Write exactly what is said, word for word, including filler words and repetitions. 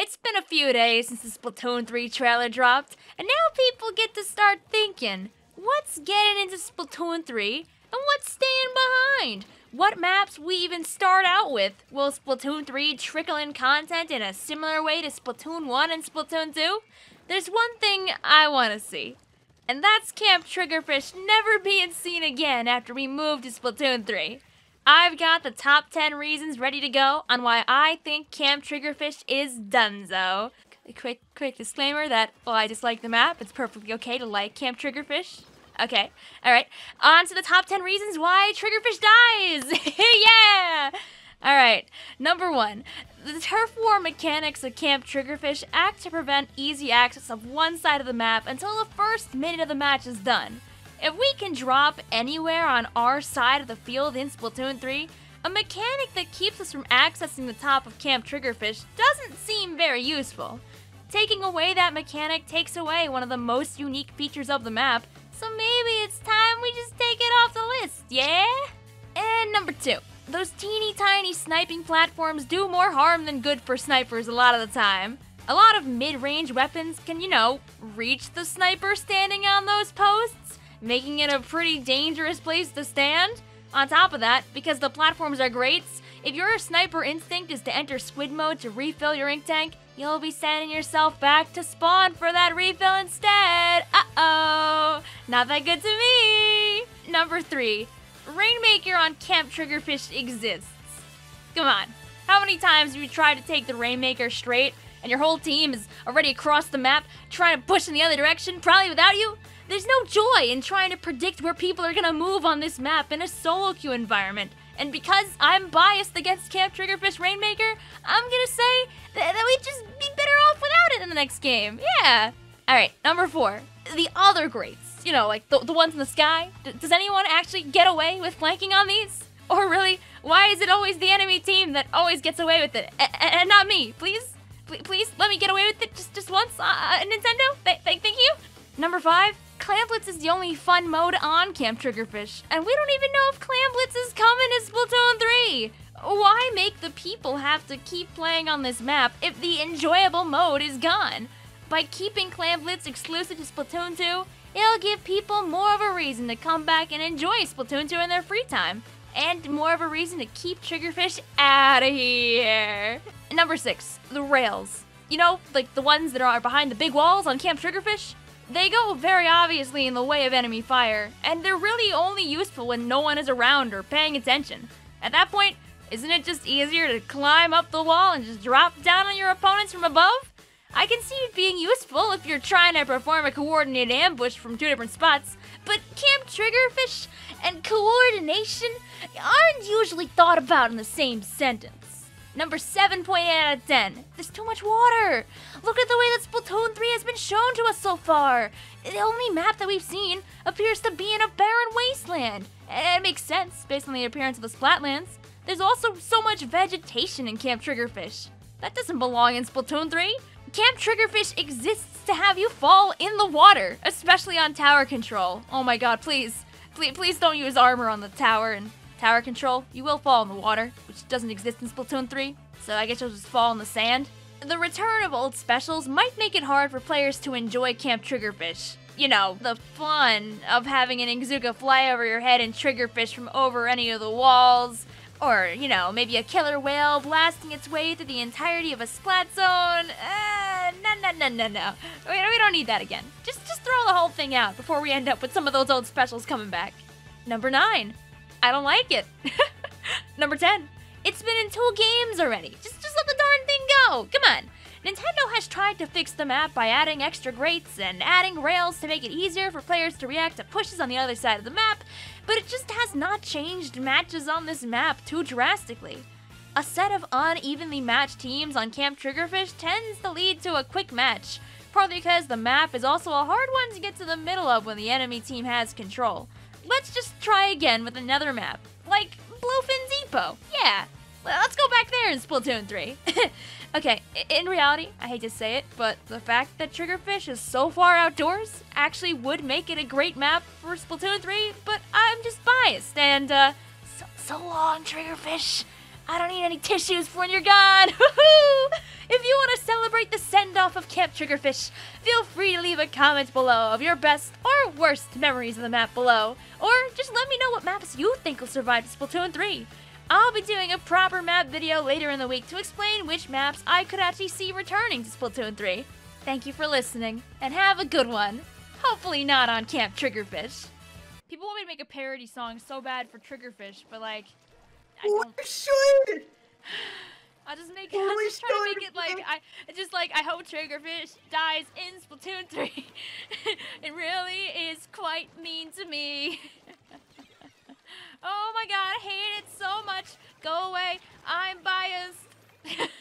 It's been a few days since the Splatoon three trailer dropped, and now people get to start thinking, what's getting into Splatoon three, and what's staying behind? What maps we even start out with? Will Splatoon three trickle in content in a similar way to Splatoon one and Splatoon two? There's one thing I want to see, and that's Camp Triggerfish never being seen again after we move to Splatoon three. I've got the top ten reasons ready to go on why I think Camp Triggerfish is donezo. A quick, quick disclaimer that while I dislike the map, it's perfectly okay to like Camp Triggerfish. Okay, alright, on to the top ten reasons why Triggerfish dies! Yeah! Alright, number one, the turf war mechanics of Camp Triggerfish act to prevent easy access of one side of the map until the first minute of the match is done. If we can drop anywhere on our side of the field in Splatoon three, a mechanic that keeps us from accessing the top of Camp Triggerfish doesn't seem very useful. Taking away that mechanic takes away one of the most unique features of the map, so maybe it's time we just take it off the list, yeah? And number two, those teeny tiny sniping platforms do more harm than good for snipers a lot of the time. A lot of mid-range weapons can, you know, reach the sniper standing on those posts, making it a pretty dangerous place to stand. On top of that, because the platforms are great, if your sniper instinct is to enter squid mode to refill your ink tank, you'll be sending yourself back to spawn for that refill instead. Uh-oh, not that good to me. Number three, Rainmaker on Camp Triggerfish exists. Come on, how many times have you tried to take the Rainmaker straight and your whole team is already across the map trying to push in the other direction, probably without you? There's no joy in trying to predict where people are gonna move on this map in a solo queue environment. And because I'm biased against Camp Triggerfish Rainmaker, I'm gonna say that, that we'd just be better off without it in the next game. Yeah. Alright, number four. The other greats. You know, like the, the ones in the sky. D does anyone actually get away with flanking on these? Or really, why is it always the enemy team that always gets away with it? A and not me, please? P please, let me get away with it just, just once, uh, Nintendo? Th th thank you. Number five. Clamblitz is the only fun mode on Camp Triggerfish, and we don't even know if Clamblitz is coming to Splatoon three! Why make the people have to keep playing on this map if the enjoyable mode is gone? By keeping Clamblitz exclusive to Splatoon two, it'll give people more of a reason to come back and enjoy Splatoon two in their free time, and more of a reason to keep Triggerfish out of here. Number six, the rails. You know, like the ones that are behind the big walls on Camp Triggerfish? They go very obviously in the way of enemy fire, and they're really only useful when no one is around or paying attention. At that point, isn't it just easier to climb up the wall and just drop down on your opponents from above? I can see it being useful if you're trying to perform a coordinated ambush from two different spots, but Camp Triggerfish and coordination aren't usually thought about in the same sentence. Number seven point eight out of ten. There's too much water. Look at the way that Splatoon three has been shown to us so far. The only map that we've seen appears to be in a barren wasteland. It makes sense based on the appearance of the Splatlands. There's also so much vegetation in Camp Triggerfish. That doesn't belong in Splatoon three. Camp Triggerfish exists to have you fall in the water, especially on tower control. Oh my god, please. Please, please don't use armor on the tower and tower control. You will fall in the water, which doesn't exist in Splatoon three, so I guess you'll just fall in the sand. The return of old specials might make it hard for players to enjoy Camp Triggerfish. You know, the fun of having an Exuga fly over your head and Triggerfish from over any of the walls, or, you know, maybe a killer whale blasting its way through the entirety of a splat zone. Uh, no, no, no, no, no. We, we don't need that again. Just, just throw the whole thing out before we end up with some of those old specials coming back. Number nine. I don't like it. Number ten. It's been in two games already. Just, just let the darn thing go. Come on. Nintendo has tried to fix the map by adding extra grates and adding rails to make it easier for players to react to pushes on the other side of the map, but it just has not changed matches on this map too drastically. A set of unevenly matched teams on Camp Triggerfish tends to lead to a quick match, partly because the map is also a hard one to get to the middle of when the enemy team has control. Let's just try again with another map, like Bluefin Depot. Yeah, let's go back there in Splatoon three. Okay, in reality, I hate to say it, but the fact that Triggerfish is so far outdoors actually would make it a great map for Splatoon three, but I'm just biased, and uh, so, so long, Triggerfish. I don't need any tissues for when you're gone. If you want to celebrate Triggerfish. Feel free to leave a comment below of your best or worst memories of the map below. Or just let me know what maps you think will survive Splatoon three. I'll be doing a proper map video later in the week to explain which maps I could actually see returning to Splatoon three. Thank you for listening, and have a good one. Hopefully not on Camp Triggerfish. People want me to make a parody song so bad for Triggerfish, but like, I don't. You should! I'll just make. Holy I'll just try to shit. make it like I. It's just like I hope Triggerfish dies in Splatoon three. It really is quite mean to me. Oh my god, I hate it so much. Go away. I'm biased.